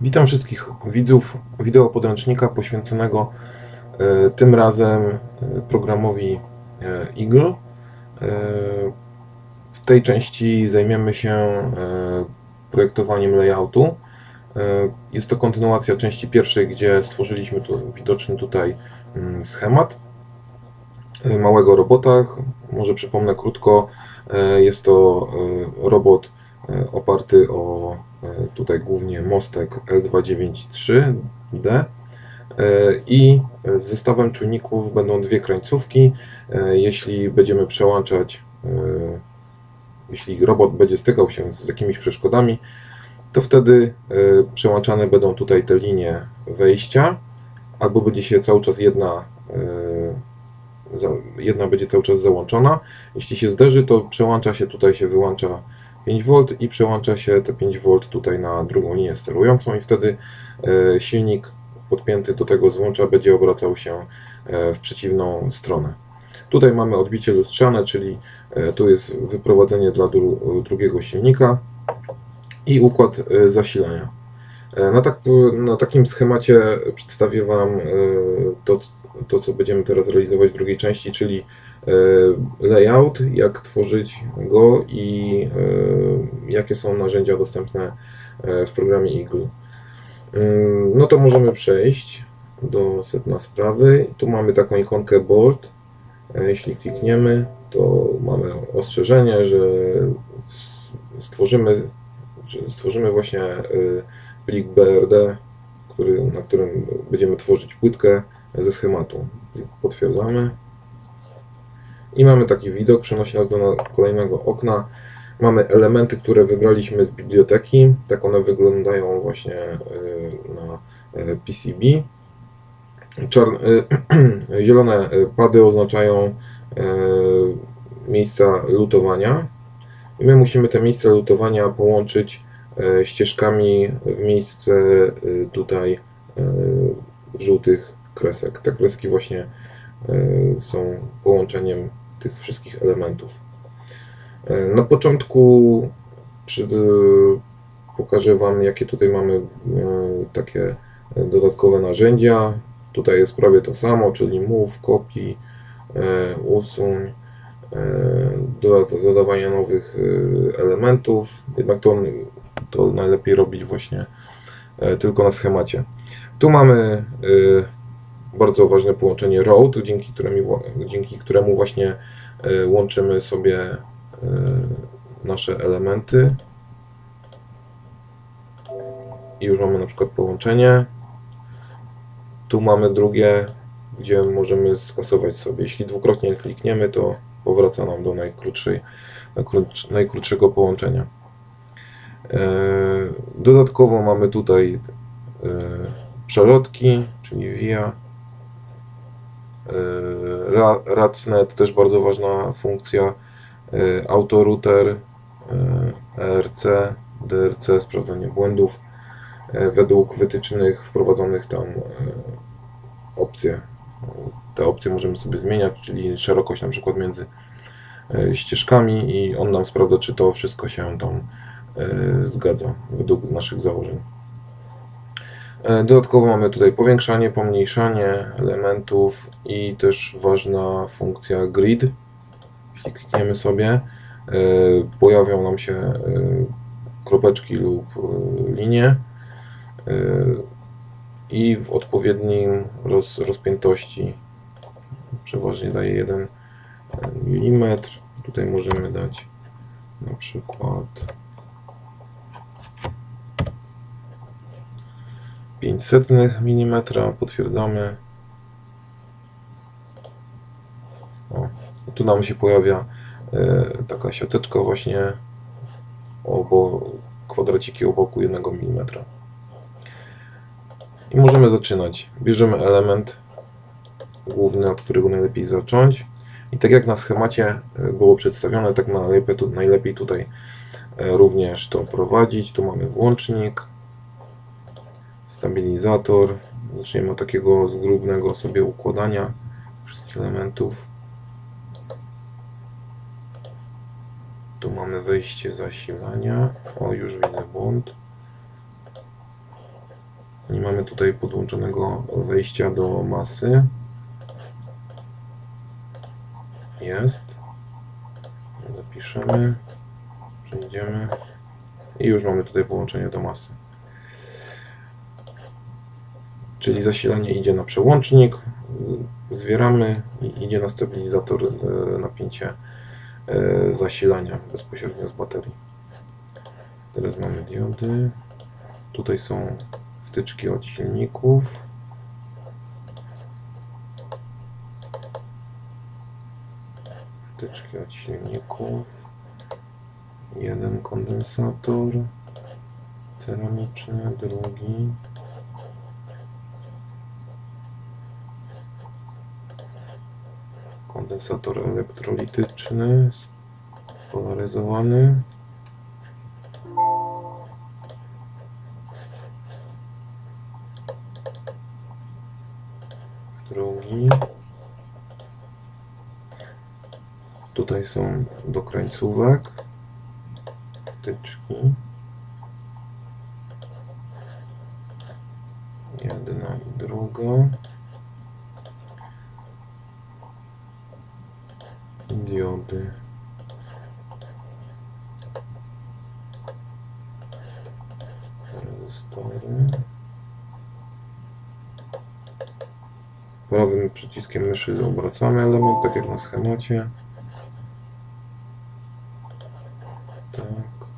Witam wszystkich widzów wideo podręcznika poświęconego tym razem programowi Eagle. W tej części zajmiemy się projektowaniem layoutu. Jest to kontynuacja części pierwszej, gdzie stworzyliśmy tu widoczny tutaj schemat małego robota. Może przypomnę krótko, jest to robot oparty o tutaj głównie mostek L293D i z zestawem czujników będą dwie krańcówki. Jeśli będziemy przełączać, jeśli robot będzie stykał się z jakimiś przeszkodami, to wtedy przełączane będą tutaj te linie wejścia, albo będzie się cały czas jedna będzie cały czas załączona. Jeśli się zderzy, to przełącza się, tutaj się wyłącza 5V i przełącza się te 5V tutaj na drugą linię sterującą i wtedy silnik podpięty do tego złącza będzie obracał się w przeciwną stronę. Tutaj mamy odbicie lustrzane, czyli tu jest wyprowadzenie dla drugiego silnika i układ zasilania. Na takim schemacie przedstawię Wam to, co będziemy teraz realizować w drugiej części, czyli layout, jak tworzyć go i jakie są narzędzia dostępne w programie Eagle. No to możemy przejść do sedna sprawy. Tu mamy taką ikonkę board. Jeśli klikniemy, to mamy ostrzeżenie, że stworzymy właśnie plik BRD, na którym będziemy tworzyć płytkę ze schematu. Potwierdzamy. I mamy taki widok, przenosi nas do kolejnego okna. Mamy elementy, które wybraliśmy z biblioteki. Tak one wyglądają właśnie na PCB. Zielone pady oznaczają miejsca lutowania. I my musimy te miejsca lutowania połączyć ścieżkami w miejsce tutaj żółtych kresek. Te kreski właśnie są połączeniem tych wszystkich elementów. Na początku pokażę Wam, jakie tutaj mamy takie dodatkowe narzędzia. Tutaj jest prawie to samo, czyli move, copy, usuń, dodawanie nowych elementów. Jednak to najlepiej robić właśnie tylko na schemacie. Tu mamy bardzo ważne połączenie road, dzięki któremu właśnie łączymy sobie nasze elementy. I już mamy na przykład połączenie. Tu mamy drugie, gdzie możemy skasować sobie. Jeśli dwukrotnie klikniemy, to powraca nam do najkrótszego połączenia. Dodatkowo mamy tutaj przelotki, czyli via, RACnet, też bardzo ważna funkcja, autorouter, ERC, DRC, sprawdzanie błędów, według wytycznych wprowadzonych tam opcje. Te opcje możemy sobie zmieniać, czyli szerokość na przykład między ścieżkami i on nam sprawdza, czy to wszystko się tam zgadza według naszych założeń. Dodatkowo mamy tutaj powiększanie, pomniejszanie elementów i też ważna funkcja grid. Jeśli klikniemy sobie, pojawią nam się kropeczki lub linie i w odpowiednim rozpiętości, przeważnie daje 1 mm. Tutaj możemy dać na przykład 0,05 mm, potwierdzamy. O, tu nam się pojawia taka siateczka właśnie, kwadraciki o boku 1 mm. I możemy zaczynać. Bierzemy element główny, od którego najlepiej zacząć. I tak jak na schemacie było przedstawione, tak najlepiej tutaj również to prowadzić. Tu mamy włącznik, stabilizator. Zaczniemy od takiego zgrubnego sobie układania wszystkich elementów. Tu mamy wejście zasilania. O, już widzę błąd. Nie mamy tutaj podłączonego wejścia do masy. Jest. Zapiszemy. Przejdziemy. I już mamy tutaj połączenie do masy. Czyli zasilanie idzie na przełącznik, zwieramy i idzie na stabilizator napięcie zasilania bezpośrednio z baterii. Teraz mamy diody. Tutaj są wtyczki od silników. Wtyczki od silników. Jeden kondensator ceramiczny, drugi. Kondensator elektrolityczny, spolaryzowany. Drugi. Tutaj są do krańcówek wtyczki. Jedna i druga. Diody. Rezystory. Prawym przyciskiem myszy obracamy element, tak jak na schemacie. Tak.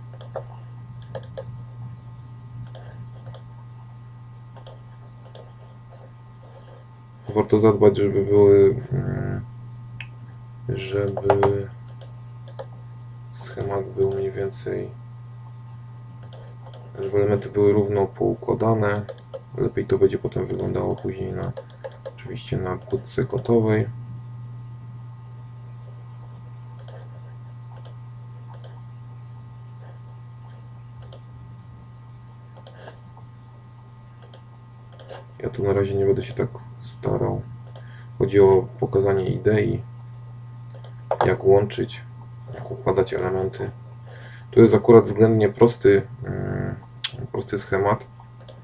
Warto zadbać, żeby schemat był mniej więcej, żeby elementy były równo poukładane. Lepiej to będzie potem wyglądało później oczywiście na płytce gotowej. Ja tu na razie nie będę się tak starał. Chodzi o pokazanie idei, jak łączyć, jak układać elementy. Tu jest akurat względnie prosty schemat,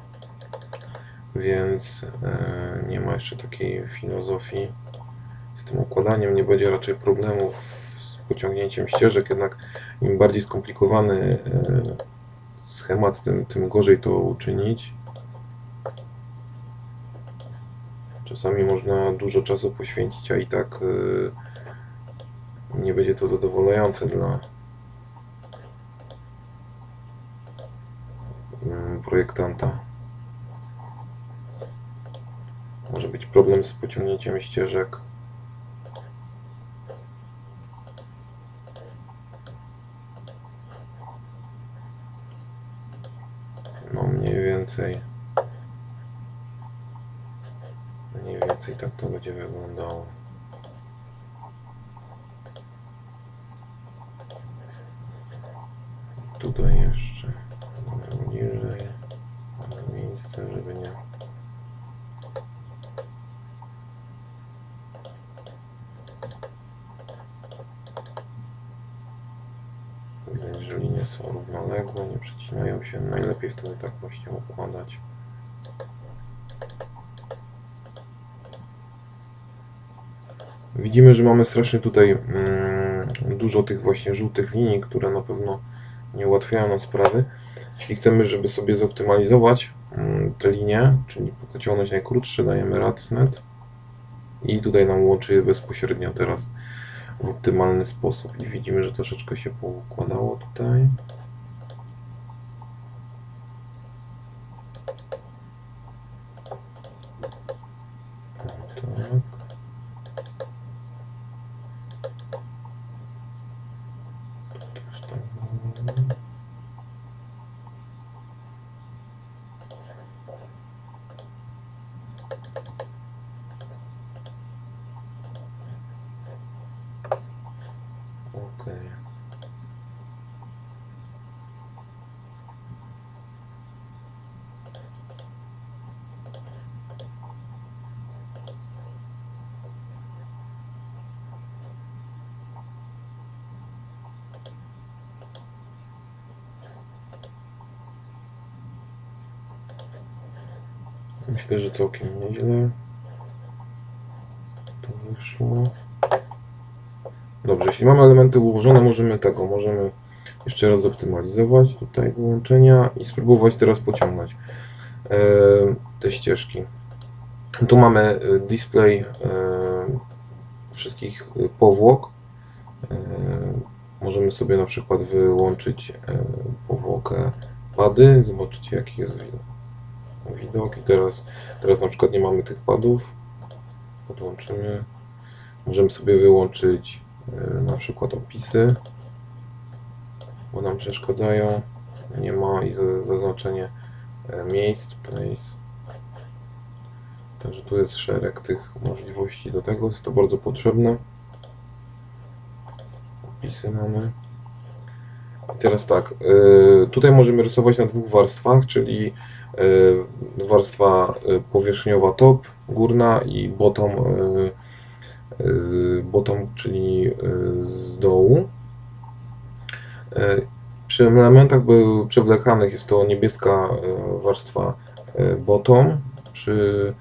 więc nie ma jeszcze takiej filozofii z tym układaniem. Nie będzie raczej problemów z pociągnięciem ścieżek, jednak im bardziej skomplikowany schemat, tym gorzej to uczynić. Czasami można dużo czasu poświęcić, a i tak nie będzie to zadowalające dla projektanta. Może być problem z pociągnięciem ścieżek. No mniej więcej tak to będzie wyglądało. Tutaj jeszcze niżej mamy miejsce, żeby nie widać, że linie są równoległe, nie przecinają się. Najlepiej wtedy tak właśnie układać. Widzimy, że mamy strasznie tutaj dużo tych właśnie żółtych linii, które na pewno nie ułatwiają nam sprawy. Jeśli chcemy, żeby sobie zoptymalizować te linie, czyli pociągnąć najkrótsze, dajemy Radnet i tutaj nam łączy je bezpośrednio teraz w optymalny sposób i widzimy, że troszeczkę się poukładało tutaj. Tak. Myślę, że całkiem nieźle to wyszło. Dobrze, jeśli mamy elementy ułożone, możemy jeszcze raz zoptymalizować tutaj połączenia i spróbować teraz pociągnąć te ścieżki. Tu mamy display wszystkich powłok. Możemy sobie na przykład wyłączyć powłokę pady, zobaczycie jaki jest widok i teraz na przykład nie mamy tych padów, podłączymy, możemy sobie wyłączyć na przykład opisy, bo nam przeszkadzają, nie ma i zaznaczenie miejsc, place. Także tu jest szereg tych możliwości do tego, jest to bardzo potrzebne. Opisy mamy. I teraz tak, tutaj możemy rysować na dwóch warstwach, czyli warstwa powierzchniowa top, górna i bottom, czyli z dołu. Przy elementach przewlekanych jest to niebieska warstwa bottom, przy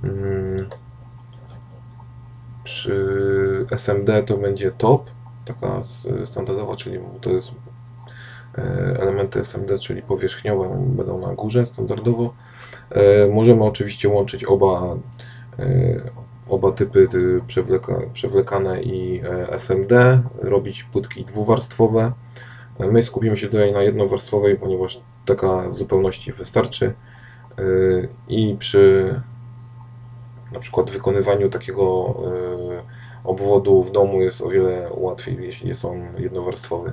SMD to będzie top, taka standardowa, czyli to jest elementy SMD, czyli powierzchniowe, będą na górze standardowo. Możemy oczywiście łączyć oba typy przewlekane i SMD, robić płytki dwuwarstwowe. My skupimy się tutaj na jednowarstwowej, ponieważ taka w zupełności wystarczy i przy na przykład wykonywaniu takiego obwodu w domu jest o wiele łatwiej, jeśli są jednowarstwowe.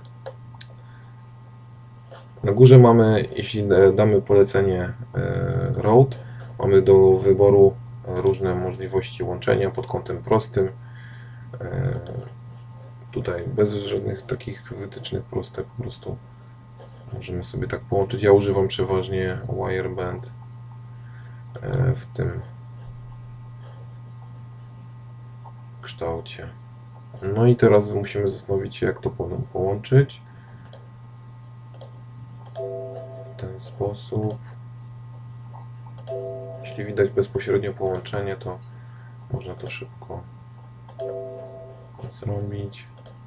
Na górze mamy, jeśli damy polecenie Road, mamy do wyboru różne możliwości łączenia pod kątem prostym. Tutaj bez żadnych takich wytycznych, proste po prostu możemy sobie tak połączyć. Ja używam przeważnie Wireband w tym kształcie. No i teraz musimy zastanowić się, jak to połączyć w ten sposób. Jeśli widać bezpośrednio połączenie, to można to szybko zrobić.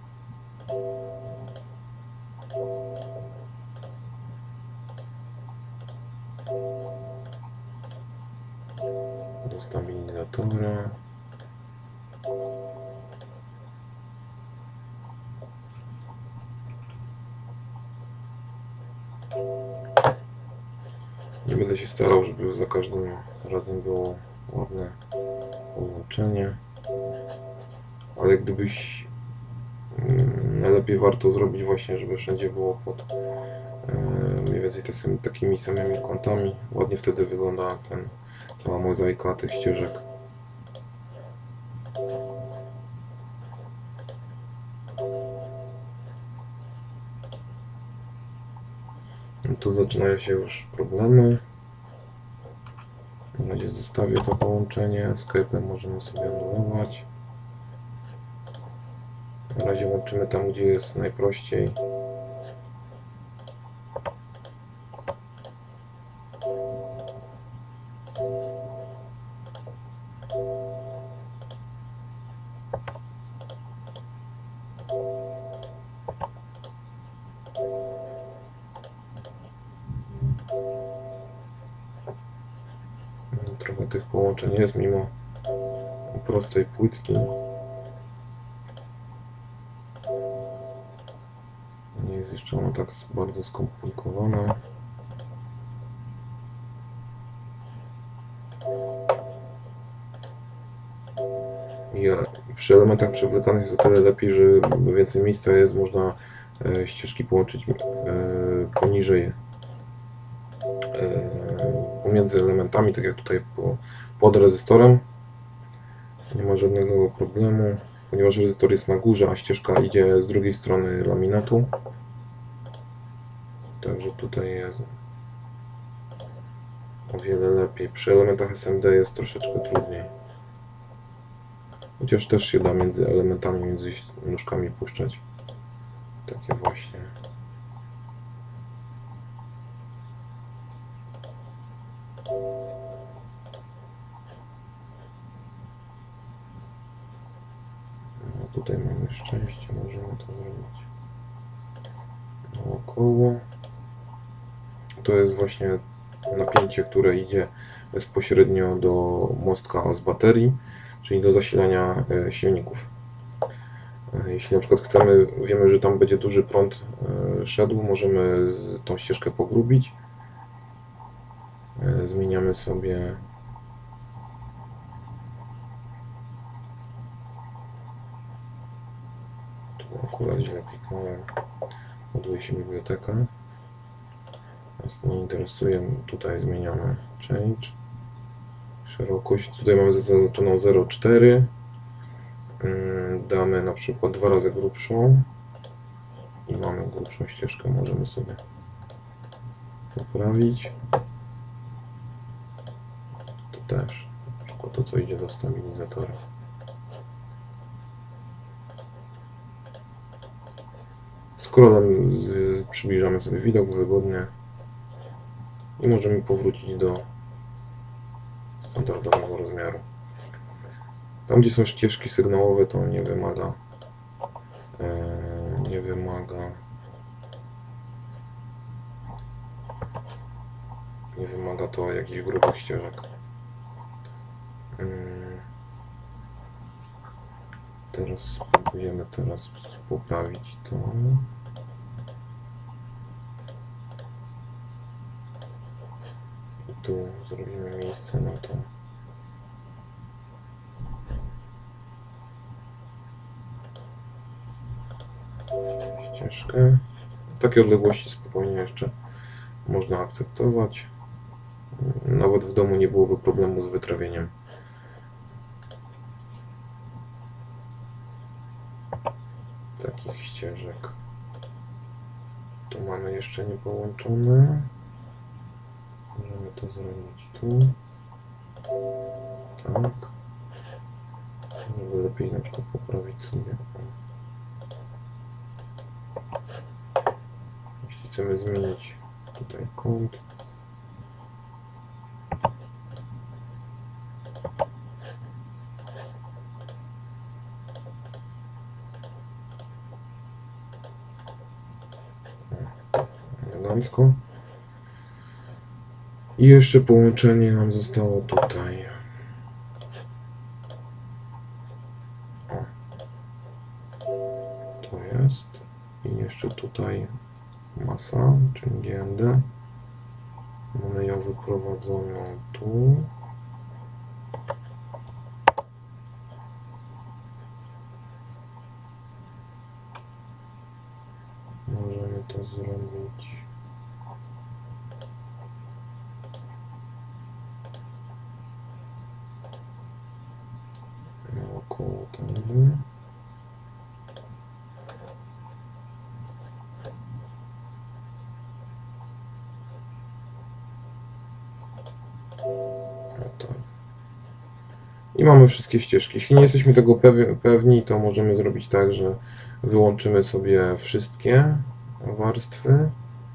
Do stabilizatora. Nie będę się starał, żeby za każdym razem było ładne połączenie, ale gdybyś najlepiej warto zrobić właśnie, żeby wszędzie było pod mniej więcej takimi samymi kątami. Ładnie wtedy wygląda cała mozaika tych ścieżek. Tu zaczynają się już problemy. Na razie zostawię to połączenie. Skype'em możemy sobie anulować. Na razie łączymy tam, gdzie jest najprościej. Trochę tych połączeń jest, mimo prostej płytki. Nie jest jeszcze ona tak bardzo skomplikowana. I przy elementach przewlekanych jest o tyle lepiej, że więcej miejsca jest, można ścieżki połączyć poniżej, pomiędzy elementami, tak jak tutaj pod rezystorem. Nie ma żadnego problemu, ponieważ rezystor jest na górze, a ścieżka idzie z drugiej strony laminatu. Także tutaj jest o wiele lepiej. Przy elementach SMD jest troszeczkę trudniej. Chociaż też się da między elementami, między nóżkami puszczać. Takie właśnie. tutaj mamy szczęście, możemy to zrobić naokoło. To jest właśnie napięcie, które idzie bezpośrednio do mostka z baterii, czyli do zasilania silników. Jeśli na przykład wiemy, że tam będzie duży prąd szedł, możemy tą ścieżkę pogrubić. Zmieniamy sobie tu akurat źle kliknąłem, ładuje się biblioteka. Nas nie interesuje, tutaj zmieniamy change, szerokość, tutaj mamy zaznaczoną 0,4, damy na przykład 2 razy grubszą i mamy grubszą ścieżkę, możemy sobie poprawić. To też, na przykład to, co idzie do stabilizatora. Scrollem przybliżamy sobie widok wygodnie i możemy powrócić do standardowego rozmiaru. Tam, gdzie są ścieżki sygnałowe, to nie wymaga to jakichś grubych ścieżek. Teraz spróbujemy poprawić to. I tu zrobimy miejsce na to. Ścieżkę. Takie odległości spokojnie jeszcze można akceptować. Nawet w domu nie byłoby problemu z wytrawieniem. Takich ścieżek. Tu mamy jeszcze niepołączone. Możemy to zrobić tu. Tak. Żeby lepiej na przykład poprawić sobie. Jeśli chcemy zmienić tutaj kąt. Elegancko. I jeszcze połączenie nam zostało tutaj. O. To jest. I jeszcze tutaj masa, czyli GND. Mamy ją wyprowadzoną tu. Możemy to zrobić naokoło tędy. I mamy wszystkie ścieżki. Jeśli nie jesteśmy tego pewni, to możemy zrobić tak, że wyłączymy sobie wszystkie warstwy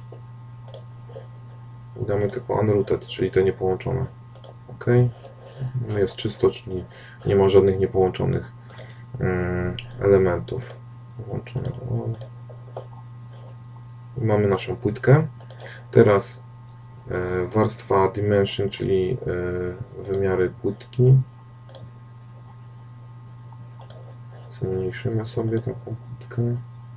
i damy tylko unrouted, czyli te niepołączone. OK. Jest czysto, czyli nie ma żadnych niepołączonych elementów. Włączymy to. I mamy naszą płytkę. Teraz warstwa dimension, czyli wymiary płytki. Zmniejszymy sobie taką płytkę.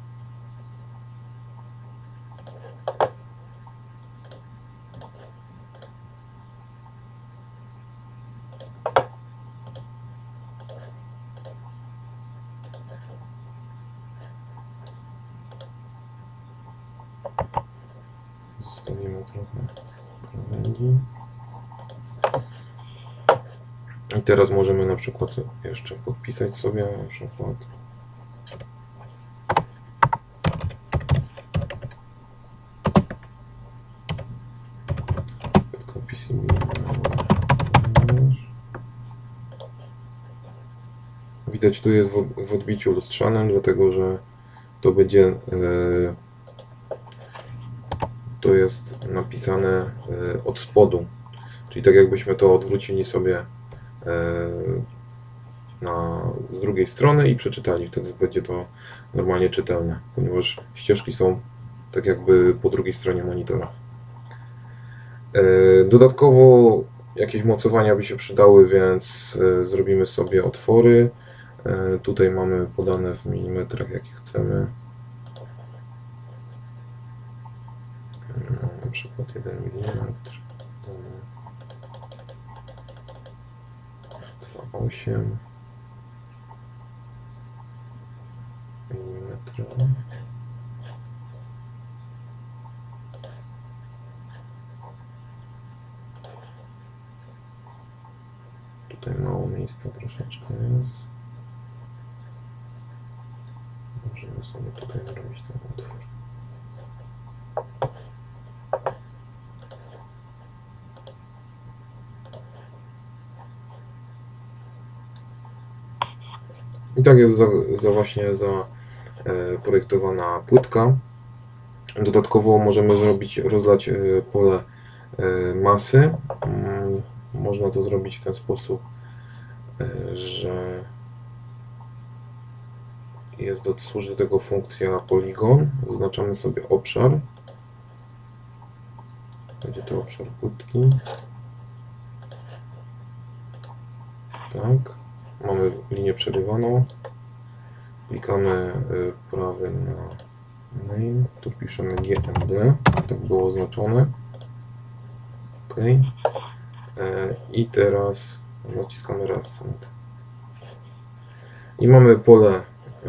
Zostawimy trochę krawędzi. I teraz możemy na przykład jeszcze podpisać sobie na przykład PCB. Widać, tu jest w odbiciu lustrzanym, dlatego że to będzie to jest napisane od spodu, czyli tak jakbyśmy to odwrócili sobie z drugiej strony i przeczytali. Wtedy będzie to normalnie czytelne, ponieważ ścieżki są tak jakby po drugiej stronie monitora. Dodatkowo jakieś mocowania by się przydały, więc zrobimy sobie otwory. Tutaj mamy podane w milimetrach, jakie chcemy. Na przykład 1 mm, 2,8 mm. Tutaj mało miejsca troszeczkę jest. Możemy sobie tutaj zrobić ten otwór. I tak jest właśnie zaprojektowana płytka. Dodatkowo możemy rozlać pole masy. Można to zrobić w ten sposób, że służy do tego funkcja poligon. Zaznaczamy sobie obszar. Będzie to obszar płytki. Tak. Mamy linię przerywaną. Klikamy prawym na name. Tu wpiszemy GMD. Tak było oznaczone. OK. I teraz naciskamy Raster. I mamy pole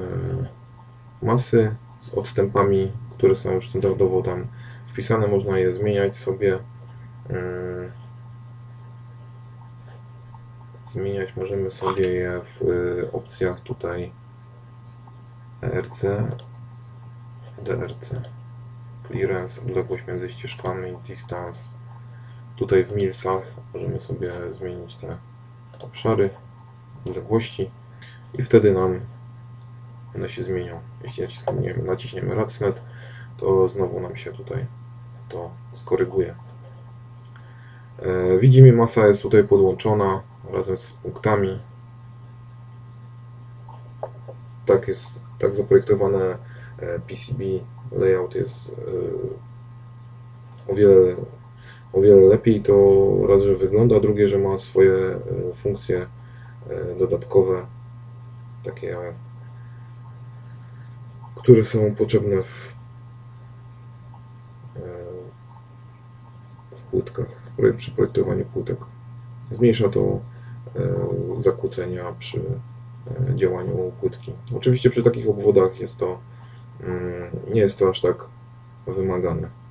masy z odstępami, które są już standardowo tam wpisane. Można je zmieniać sobie. Zmieniać możemy sobie je w opcjach tutaj ERC, DRC, clearance, odległość między ścieżkami, distance. Tutaj w milsach możemy sobie zmienić te obszary, odległości i wtedy nam one się zmienią. Jeśli naciśniemy Raster, to znowu nam się tutaj to skoryguje. Widzimy, masa jest tutaj podłączona razem z punktami. Tak zaprojektowane PCB layout jest o wiele lepiej. To raz, że wygląda, drugie, że ma swoje funkcje dodatkowe, takie, które są potrzebne w płytkach, przy projektowaniu płytek. Zmniejsza to zakłócenia przy działaniu płytki. Oczywiście przy takich obwodach nie jest to aż tak wymagane.